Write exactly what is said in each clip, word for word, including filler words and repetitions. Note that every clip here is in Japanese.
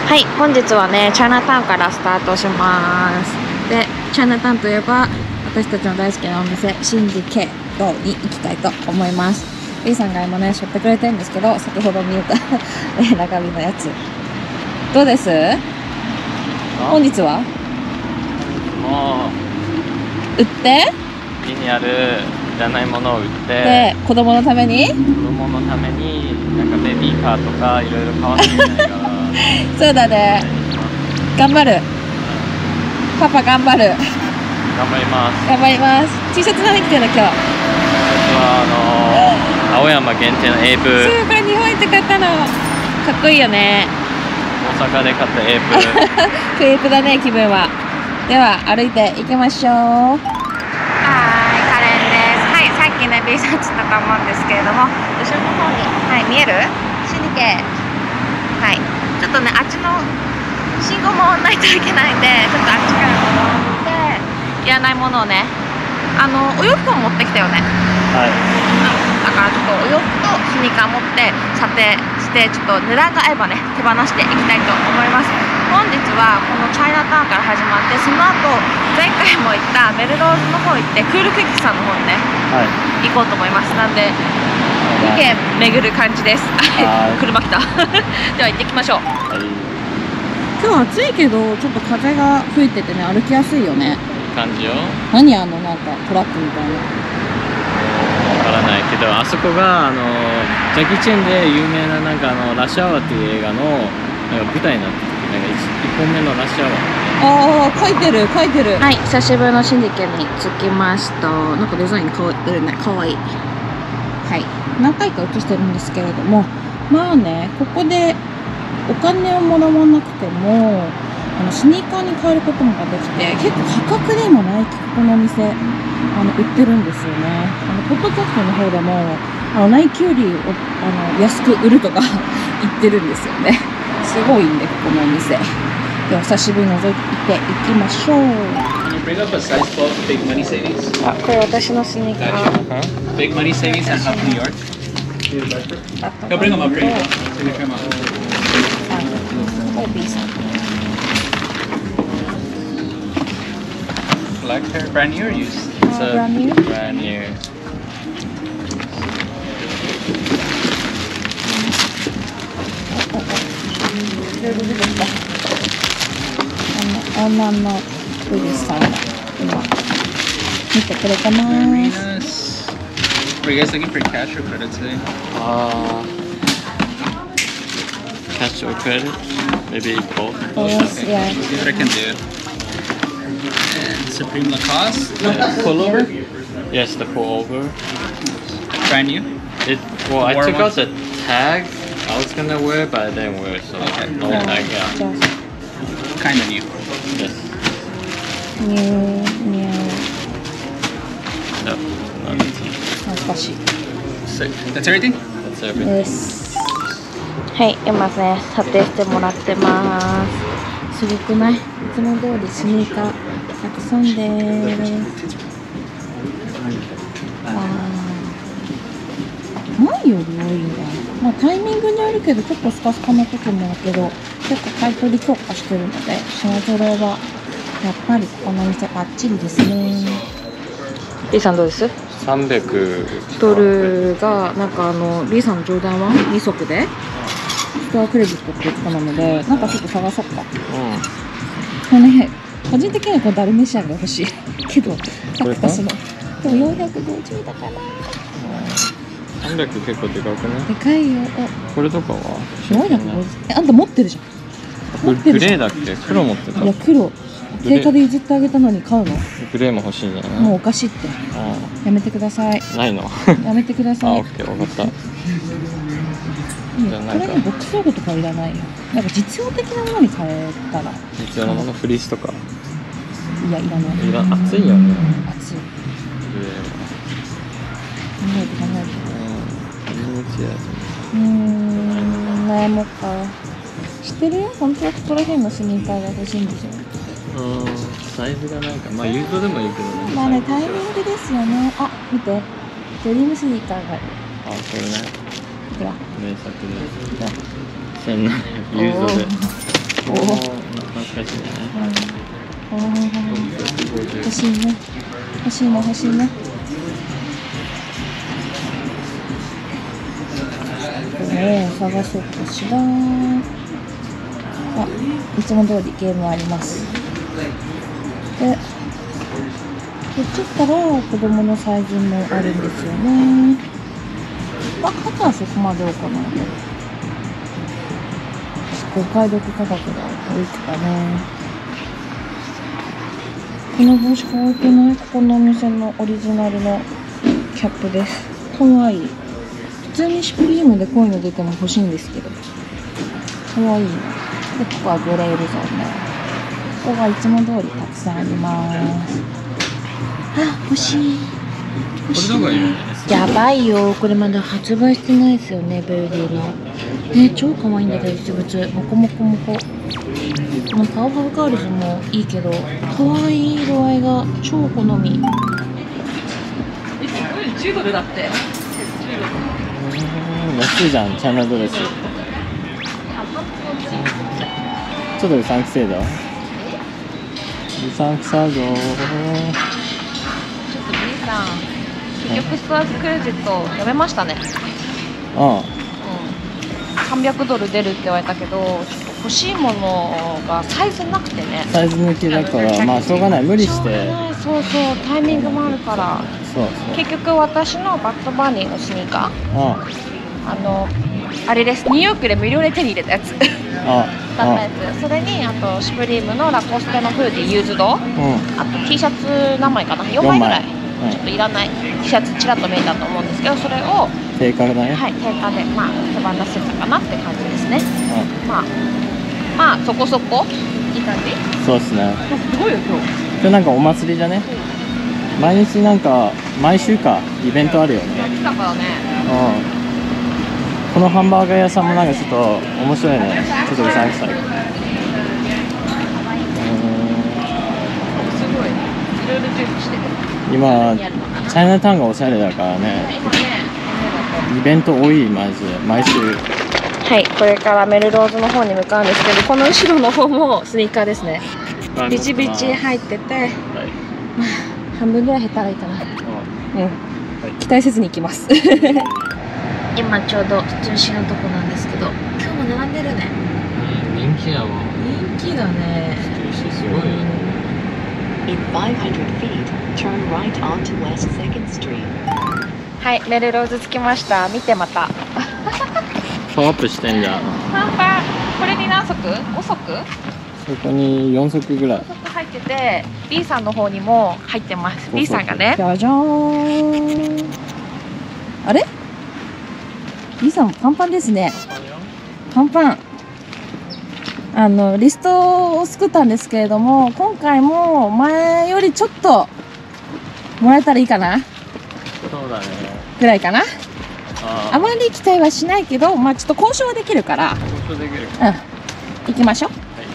はい、本日はね、チャイナタウンからスタートします。で、チャイナタウンといえば、私たちの大好きなお店、シンジケットに行きたいと思います。B さんが今ね、しょってくれてるんですけど、先ほど見えた中身のやつ。どうです？本日はもう売ってう家にあるいらないものを売ってで、子供のために子供のためになんかベビーカーとかいろいろ買わなきゃいけないからそうだね。頑張る。パパ頑張る。 頑張ります。 頑張ります。T シャツ何着てるの今日？ 私はあのー、青山限定のエープ。 そう、これ日本行って買ったの。かっこいいよね。 大阪で買ったエープ。 クレープだね、気分は。では歩いて行きましょう。はーい、カレンです。はい、さっきね B さんつったと思うんですけれども、後ろの方に、はい、見えるシニケ、はい、ちょっとねあっちの信号もないといけないんで、ちょっとあっちから戻っていらないものをね、あのお洋服を持ってきたよね。 はい。 だからちょっとお洋服とスニーカー持って査定して、ちょっと値段が合えばね手放していきたいと思います。本日はこのチャイナタウンから始まって、その後前回も行ったメルローズの方行ってクールクイックさんの方にね、はい、行こうと思います。なんでに軒巡る感じです。車来たでは行ってきましょう。はい、今日暑いけどちょっと風が吹いててね、歩きやすいよね。 感じよ。 何あのなんかトラックみたいな。 わからないけど、あそこがあのジャッキー・チェンで有名ななんかあのラッシュアワーっていう映画のなんか舞台になってて、なんか いっぽんめのラッシュアワー。 ああ、書いてる書いてる。はい、久しぶりのシンジケに着きました。なんかデザイン変わってるね、かわいい。はい、何回か映してるんですけれども、まあね、ここでお金をもらわなくてもあのスニーカーに変えることもできて、結構破格でもナイキここのお店あの売ってるんですよね。あのポッドキャストの方でもあのナイキよりおあの安く売るとか言ってるんですよね。すごいんでここのお店。では久しぶりに覗いていきましょう。あ、これ私のスニーカー。 Big money savings and half New York. Go bring them up here. Bring the camera up. Collector, brand new or used? It's uh, brand new. Brand new. 女の富士山が今見てくれてます。 Were you guys looking for cash or credit today? Uh, cash or credit? Maybe both. Yes, okay. Yeah. See what I can do. And Supreme Lacoste, the pullover. Yes, the pullover. Brand new. It well, I took out the tag. I was gonna wear, but I didn't wear, so okay. no yeah. tag. Yeah. Kind of new. Yes. New, new. No, not 懐かしい。 Sick. That's everything? That's everything. です。はい、今ね、査定してもらってます。すごくない？いつも通りスニーカーたくさんです。前より多いんだ。まあタイミングによるけど、結構スカスカな時もあるけど、結構買い取り強化してるので、品揃えはやっぱりこのお店バッチリですね。B さんどうです？ さんびゃくドルがなんかあの B さんの冗談はに足でストアクレジットって言ってたので、なんかちょっと探そうか。うん。これね、個人的にはこのダルメシアンが欲しいけど、サクタスのでもよんひゃくごじゅうだから。 さんびゃく結構でかくない？ でかいよ。 これとかは？ よんひゃくごじゅう。え、あんた持ってるじゃん。持ってるじゃん。 グレーだっけ？黒持ってた。 いや黒。定価で譲ってあげたのに買うの？ グレーも欲しいんじゃない？ もうおかしいって。やめてください。 ないの？ やめてください。 あ、オッケー、わかった。 これね、ボックス用具とかいらないよ。なんか実用的なものに変えたら。 実用なもの、フリースとか。 いや、いらない。 いら、暑いよね。 暑い。 グレーは。 考えて考えて。 うーん、悩もうか。知ってるよ、本当はここら辺のスニーカーが欲しいんでしょ。 うん、サイズがなんか、まあユードでもいいけどね。 まあね、タイミングですよね。あ、見て、ドリームスニーカーがある。 あ、これね。 ほら。 名作で。せんななひゃくユードで。 おお、 懐かしいね。 欲しいね。欲しいね、欲しいね。ね、探そうかしら。あ、いつも通りゲームあります。で、こっち行ったら子供のサイズもあるんですよね。まあ、肩はそこまで多かな。お買い得価格が多いからね。この帽子可愛くない？ここのお店のオリジナルのキャップです。可愛い。普通にシュプリームでこういうの出ても欲しいんですけど。可愛い。で、ここはグレールゾーンね。ここはいつも通りたくさんあります。あ、欲しい。欲しい。 これどこがいるの？ やばいよ。これまだ発売してないですよね、ベルディの。ね、超可愛いんだけど、実物。モコモコモコ。このパワフルガールズもいいけど、可愛い色合いが超好み。じゅうドルだって。 安いじゃん、チャイナドレス。ちょっとうさんくせえだ。うさんくさいぞ。ちょっと B さん、結局ストアーズクレジットやめましたね。 ああ、 さんびゃくドル出るって言われたけど、ちょっと欲しいものがサイズなくてね。 サイズ抜きだからまあしょうがない、無理して。 そうそう、タイミングもあるから。 そうそう。 結局私のバッドバニーのスニーカー、 ああのあれです、ニューヨークで無料で手に入れたやつあだったやつ。それにあとシュプリームのラコステのフーディーユーズド、 うん、 あと T シャツ何枚かな、よんまいぐらい、 うん、 ちょっといらない T シャツちらっと見えたと思うんですけど、それを定価だね。 はい、定価でまあ手放せたかなって感じですね。 うん、 まあまあそこそこいい感じ。 そうですね。 すごいよ今日。 今日なんかお祭りじゃね。毎日なんか毎週かイベントあるよね。 来たからね。 うん。このハンバーガー屋さんもなんかちょっと面白いね。ちょっとうさんくさい。 すごい。いろいろ準備してる。 今チャイナタウンがおしゃれだからね。イベント多いマジで毎週。はい、これからメルローズの方に向かうんですけど、この後ろの方もスニーカーですね。ビチビチ入ってて、はい、まあ半分ぐらい減ったらいいかな。うん、はい、期待せずに行きます。今ちょうど中心のとこなんですけど、今日も並んでるね。 うん、人気だわ。 人気だね。 中心すごいよね。 In five hundred feet, turn right onto West second Street. はい、メルローズ着きました。見てまた。 パワーアップしてんじゃん。 パンパン。これに何足？ご足？ そこによん足ぐらい。 ご足入ってて、B さんの方にも入ってます。B さんがね。 じゃじゃーん。あれ ?B さんパンパンですね。パンパン。あの、リストを作ったんですけれども、今回も前よりちょっともらえたらいいかなそうだね。 ぐらいかな。 ああまり期待はしないけど、まあちょっと交渉はできるから。 交渉できる。 うん。行きましょう。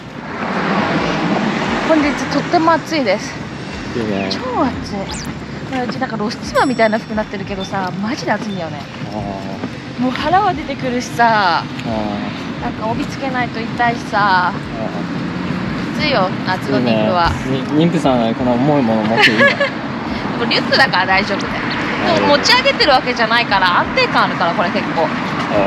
本日とっても暑いです。 いいね。 超暑い。これうちなんか露出馬みたいな服になってるけどさ、マジで暑いんだよね。 あもう腹は出てくるしさ、 あ。あなんか帯つけないと痛いしさ、 あ。 きついよ夏のいいね妊婦は。 に妊婦さんはこの重いもの持っていいんだ。 これリュックだから大丈夫だよ。でも持ち上げてるわけじゃないから安定感あるから、これ結構。そうそう。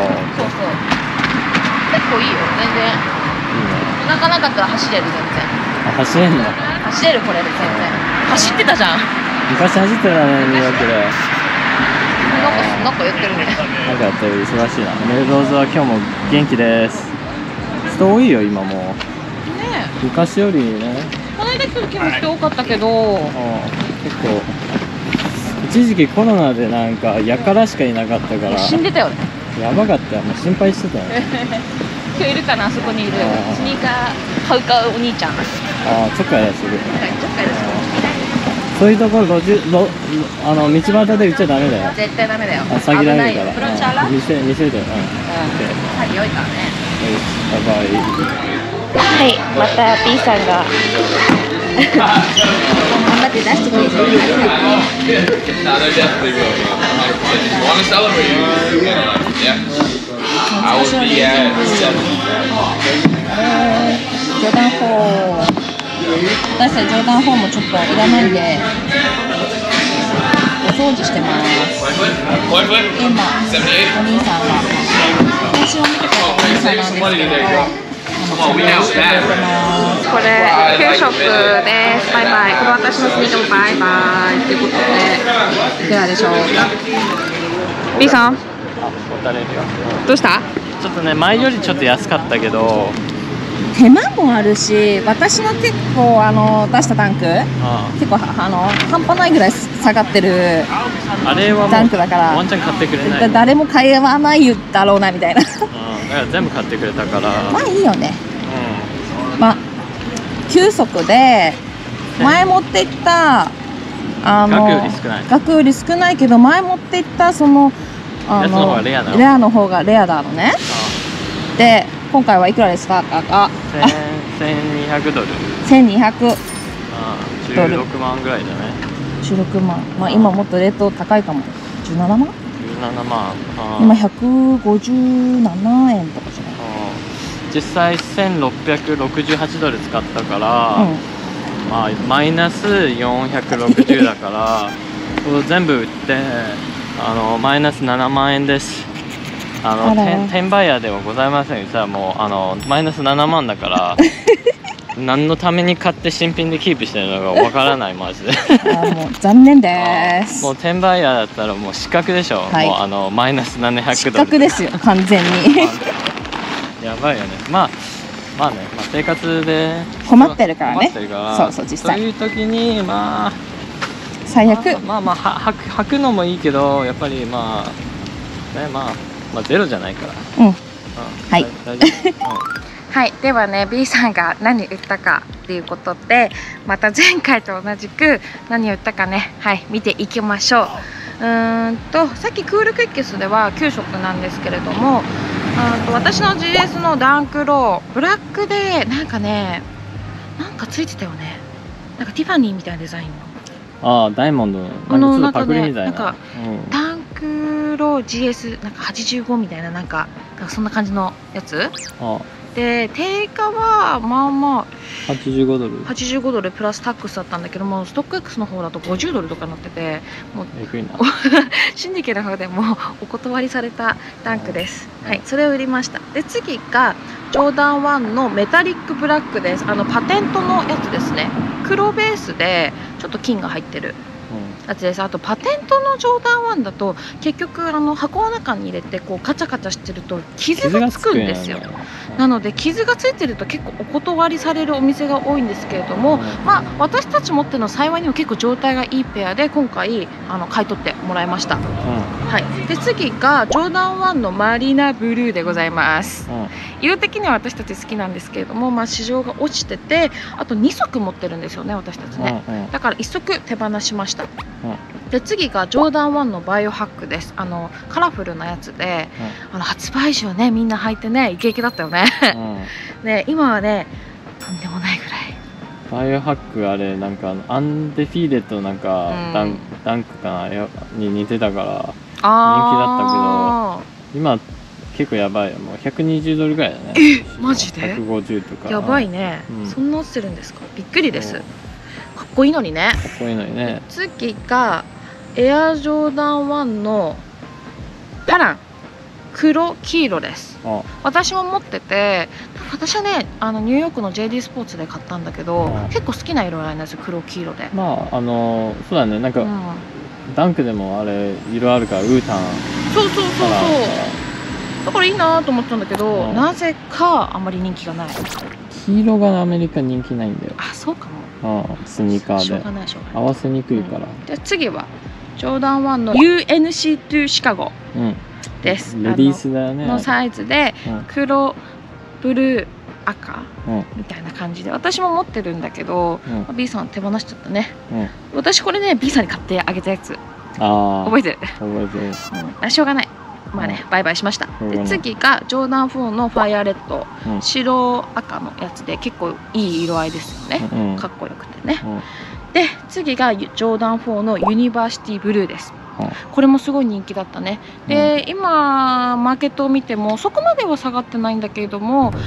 結構いいよ、全然。お腹なかったら走れる、全然。 あ、走れんの？ 走れる、これで全然。走ってたじゃん。 昔走ってたね、ニューヨークで。 なんか、なんか言ってるね。 なんかやってる、忙しいな。メルローズは今日も元気です。人多いよ、今もう。 ねえ。 昔よりね。 この間来る時も人多かったけど、 あ結構。一時期コロナでなんかやからしかいなかったから。 死んでたよね。 やばかったよ、もう心配してたよ。 今日いるかな、あそこにいる。スニーカー買うかお兄ちゃん。 ああ、ちょっかい出してる。 ちょっかいです。 そういうところ路地路あの道端で売っちゃダメだよ。 絶対ダメだよ。 あ、詐欺られるから。 プロチャーラ？ うん店店で、うん。 うん。詐欺多いからね。 バイバイ。 はい、また B さんが頑張って出してくれてありがとう。 Want to celebrate you? Yeah. I will be at seven. ジョーダンフォーもちょっといらないんでお掃除してます。今お兄さんが先週を見てくれたお兄さんなんですけど、 これ給食です。バイバイ。これ私のスニーカーもバイバイということでいくらでしょうか。 B さんあ、おたれるよ。 どうした？ ちょっとね、前よりちょっと安かったけど、 手間もあるし、私の結構あの出したタンクあ結構あの半端ないぐらい下がってるあれはもうタンクだからワンチャン買ってくれない。 だ誰も買わないだろうなみたいなうん、だから全部買ってくれたから。 まあいいよね。 うまあ急速で前持っていったあの額より少ない額より少ないけど、前持っていったそのあやつの方がレアなのレアの方がレアだのね。で今回はいくらですか？あせんにひゃくドル。 せんにひゃくあじゅうろくまんぐらいだね。 じゅうろくまん。まあ今もっとレート高いかも。じゅうななまん？ じゅうななまん。あ今ひゃくごじゅうななえんとかじゃない？ 実際せんろっぴゃくろくじゅうはちドル使ったから、 うんまあマイナスよんひゃくろくじゅうだからこれ全部売ってあのマイナスななまんえんです。あのあら転転売ヤーではございません。じゃあもうあのマイナスななまんだから何のために買って新品でキープしてるのかわからないマジで。 あもう残念ですもう転売ヤーだったらもう失格でしょ。 はいもうあのマイナスななひゃく失ドル。 格ですよ完全にやばいよね。まあまあね、まあ、生活で困ってるからね。 困ってるからそうそう実際そういう時にまあ最悪。 まあまあは履く履くのもいいけどやっぱりまあねまあまあゼロじゃないから。 うんうん、 はい大丈夫。 はい、ではね B さんが何売ったかっていうことで、また前回と同じく何を売ったかね、はい見ていきましょう。うーんとさっきクールクッキスではきゅうしょくなんですけれども、あと私の ジーエス のダンクローブラックでなんかねなんかついてたよね。なんかティファニーみたいなデザインのああダイヤモンドのあのなんかちょっとパクリみたいな。 なんかうんダンクロー ジーエス なんかはちじゅうごみたいななんかなんかそんな感じのやつあで、定価はまあまあはちじゅうごドル。 はちじゅうごドルプラスタックスだったんだけども、ストック X の方だとごじゅうドルとかになってて、もうえぐいな。 シンディケの方でもお断りされたタンクです。はい、それを売りました。で次がジョーダンワンのメタリックブラックです。あのパテントのやつですね。黒ベースでちょっと金が入ってるやつです。あとパテントのジョーダンワンだと結局あの箱の中に入れてこうカチャカチャしてると傷がつくんですよ。なので傷がついてると結構お断りされるお店が多いんですけれども、 うんまあ私たち持ってるの幸いにも結構状態がいいペアで今回あの買い取ってもらいました。はい、で次がジョーダンワンのマリーナブルーでございます。 うんうん色的には私たち好きなんですけれども、まあ、市場が落ちててあとにそく持ってるんですよね私たちね。 うんうんだからいっそく手放しました。 うんで次がジョーダンワンのバイオハックです。あのカラフルなやつで、あの発売時はねみんな履いてねイケイケだったよね。 うんね今はねとんでもないぐらい。 バイオハックあれなんかあのアンデフィーデッドなんかうんダン,、ダンクかなやに似てたからあ今結構やばいよ。もうひゃくにじゅうドルぐらいだね。 えマジでひゃくごじゅうとか。 やばいね、 うんそんな落ちてるんですか。びっくりです。 そうかっこいいのにね。 かっこいいのにね。 次がエアジョーダンワンのパラン黒黄色です。 あ私も持ってて、私はねあのニューヨークの ジェーディー スポーツで買ったんだけど、 うん結構好きな色合いなんですよ黒黄色で。 まああのそうだねなんか、 うん、 ダンクでもあれ色あるからウータンそうそうそうそうからだからいいなと思ったんだけど、 うんなぜかあんまり人気がない。 黄色がアメリカ人気ないんだよ。 あそうかも。 うんスニーカしょうーでがないしょうがない。 合わせにくいから。 で次はジョーダンワンの ユーエヌシーツー シカゴうん。 です。 レディースだよね。 あののサイズでうん黒ブルー赤うんみたいな感じで私も持ってるんだけど、 うんまあ B さん手放しちゃったね。 うん。 私これね B さんに買ってあげたやつああ。 覚えてる、 覚えてる。 うん、あしょうがないまあね、バイバイしました。でしょうがない次がジョーダンフォーのファイアレッド、 うん白赤のやつで結構いい色合いですよね、 うんかっこよくてね。 うんで次がジョーダンフォーのユニバーシティブルーです。 うんこれもすごい人気だったね。で、今マーケットを見てもそこまでは下がってないんだけれども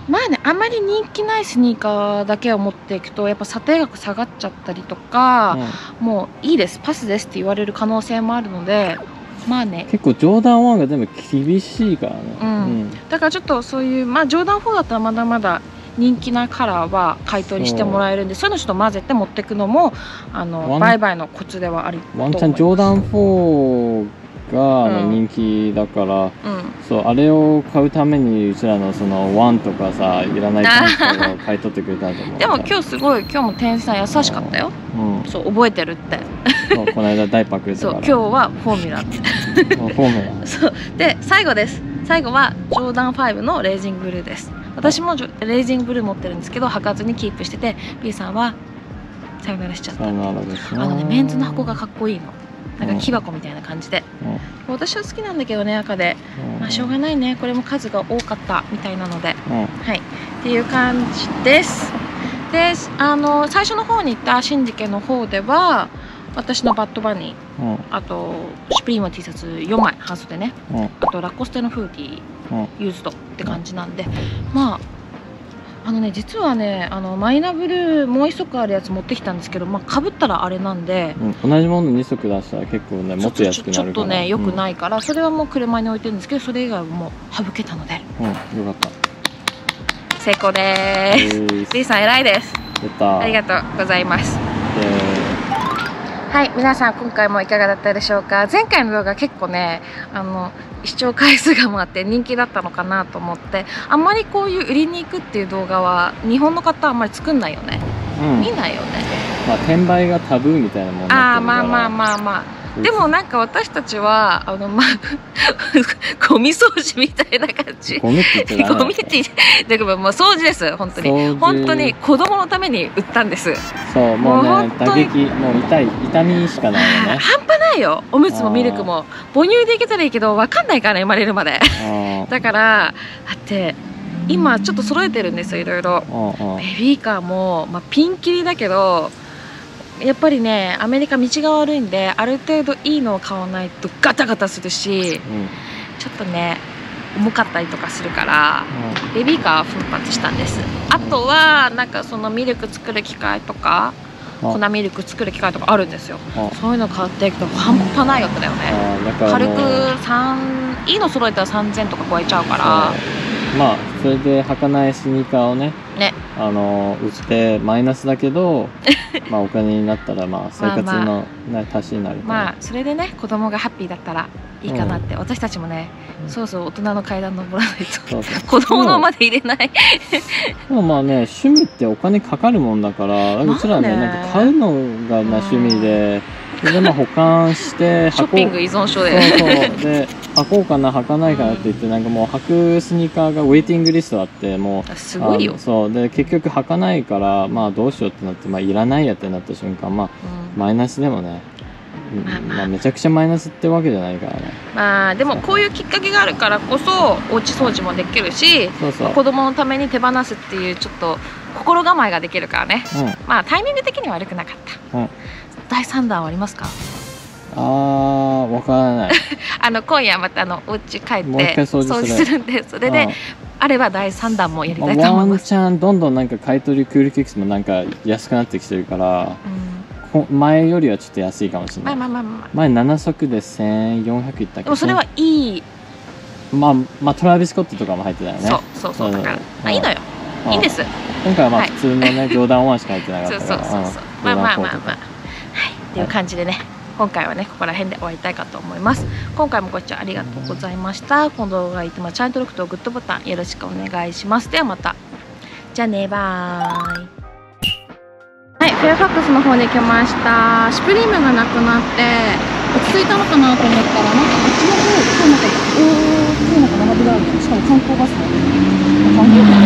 まあね、あんまり人気ないスニーカーだけを持っていくとやっぱ査定額下がっちゃったりとか、うん、もういいですパスですって言われる可能性もあるので、まあね、 結構ジョーダンワンがでも厳しいからね、 うんうん、だからちょっとそういう、まあ、ジョーダンフォーだったらまだまだ人気なカラーは買い取りしてもらえるんで、そういうのちょっと混ぜて持っていくのもあの売買のコツではありと思います。 ワンチャンジョーダンフォーが人気だから、うん、そうあれを買うためにうちらのそのワンとかさいらないパンツを買い取ってくれたと思う。 でも今日すごい今日も店員さん優しかったよ、うん、そう覚えてるってそうこの間大パクれたからそう今日はフォーミュラってフォーミュラそうで最後です最後はジョーダンファイブのレイジングブルーです。私もレイジングブルー持ってるんですけど履かずにキープしてて B さんはさよならしちゃった。 さよならですね。 あのねメンズの箱がかっこいいのなんか木箱みたいな感じで、うん、私は好きなんだけどね赤で、うん、まあしょうがないねこれも数が多かったみたいなので、うん、はいっていう感じです。であの最初の方に行ったシンジケの方では私のバッドバニー、うん、あとシュプリームの T シャツよんまい半袖ね、うん、あとラコステのフーディー、うん、ユーズドって感じなんで、まああのね実はねあのマイナブルーもう一足あるやつ持ってきたんですけど、まあ、かぶったらあれなんで、 うん、同じものに足出したら結構ねもっと安くなるからちょっとね良くないから、うん、それはもう車に置いてるんですけどそれ以外はもう省けたので、 うん、よかった成功でーす。 B さん偉いです。ありがとうございます。はい皆さん今回もいかがだったでしょうか。前回の動画結構ねあの視聴回数がもあって人気だったのかなと思って、あんまりこういう売りに行くっていう動画は日本の方はあんまり作んないよね、うん、見ないよね。 まあ転売がタブーみたいなもんになってるから。 ああまあまあまあまあでもなんか私たちはあのまあゴミ掃除みたいな感じ。 ゴミって言っちゃダメ。 ゴミってだからもう掃除です本当に本当に子供のために売ったんです。 そうもうね打撃もう痛い痛みしかないよね。 半端ないよ。おむつもミルクも母乳でいけたらいいけど分かんないからね生まれるまで。だからだって今ちょっと揃えてるんですよいろいろ。ベビーカーもまあピンキリだけど。やっぱりねアメリカ道が悪いんである程度いいのを買わないとガタガタするし、うん、ちょっとね重かったりとかするから、うん、ベビーカーは奮発したんです。あとはなんかそのミルク作る機械とか粉ミルク作る機械とかあるんですよ。そういうの買っていくと半端ないわけだよね。軽くさんいいの揃えたらさんぜんとか超えちゃうから。 まあそれで履かないスニーカーをね、ねあの売ってマイナスだけどまあお金になったらまあ生活の、ね、足しになるから、 まあそれでね子供がハッピーだったらいいかなって、うん、私たちもね、うん、そうそう大人の階段登らないとそうそう子供のまで入れないでもまあね趣味ってお金かかるもんだから、うちらねなんか買うのがな趣味で、それでまあ保管してショッピング依存症でそうそうで履こうかな履かないかなって言って、なんかもう履くスニーカーがウェイティングリストあってもうすごいよ。 そうで結局履かないからまあどうしようってなって、まあいらないやってなった瞬間まあ、うん、マイナスでもね、まあまあ、まあめちゃくちゃマイナスってわけじゃないからね。 まあでもこういうきっかけがあるからこそおうち掃除もできるし、そうそう子供のために手放すっていうちょっと心構えができるからね、うん、まあタイミング的には悪くなかった、うん、だいさん弾はありますか？ あーわからないあの今夜またあのお家帰ってもう一回掃除するするんで、それであればだいさん弾もやりたいと思います。 ワンチャンどんどんなんか買い取りクールキックスもなんか安くなってきてるから、うん、前よりはちょっと安いかもしれない。 まあまあまあまあ、 前なな足でせんよんひゃくいったっけど、 でもそれはいい、 まあまあトラビス・スコットとかも入ってたよね。 そうそうそうだから、まあいいのよ、いいです。 今回はまあ普通のねジョーダンワンしか入ってなかったから、 そうそうそうそう、まあまあまあまあ、はいっていう感じでね、今回はねここら辺で終わりたいかと思います。今回もご視聴ありがとうございました。この動画がいいとチャンネル登録とグッドボタンよろしくお願いします。ではまた、じゃあね、バーイ。はい、フェアファックスの方に来ました。シュプリームがなくなって落ち着いたのかなと思ったら、なんかあっちの方今日なんかおー今日なんか並びがあるけど、しかも観光バスの観光バス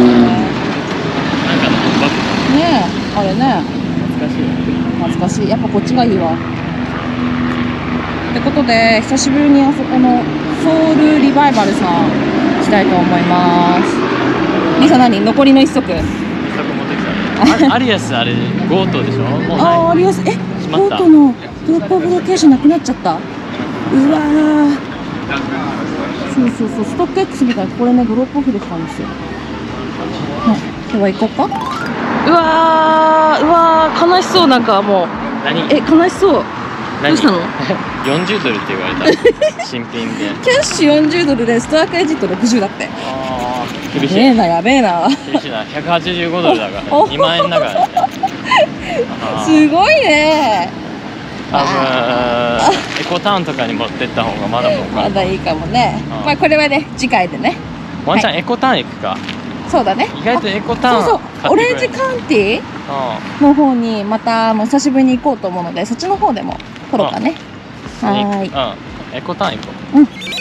ねえあれね懐かしい懐かしい。やっぱこっちがいいわ。ってことで久しぶりにあそこのソウルリバイバルさん行きたいと思います。リサ何残りの一足一足持ってきた。アリアスあれゴートでしょ。もうない。 ああアリアスえゴートのドロップオフロケーションなくなっちゃった。うわーそうそうそうストック X みたいなこれねドロップオフできたんですよ。 では行こうか。 うわーうわー悲しそう、なんかもう何え悲しそう。ど何うしたの？ よんじゅうドルって言われた新品で。 キャッシュよんじゅうドルでストアクレジットろくじゅうだって。 ああ厳しいやべえなやべえな。 厳しいな。ひゃくはちじゅうごドルだからおにまんえんだからね。あーすごいね。 多分エコタウンとかに持ってった方がまだ儲かる。 まだいいかもね。 うんまあこれはね次回でね。 ワンちゃんエコタウン行くか。 そうだね。 意外とエコタウンそうそう、オレンジ買ってくれるカウンティうの方にまたもう久しぶりに行こうと思うので、そっちの方でも撮ろうかね。はーい。 んうんエコタウン行こう。 うん。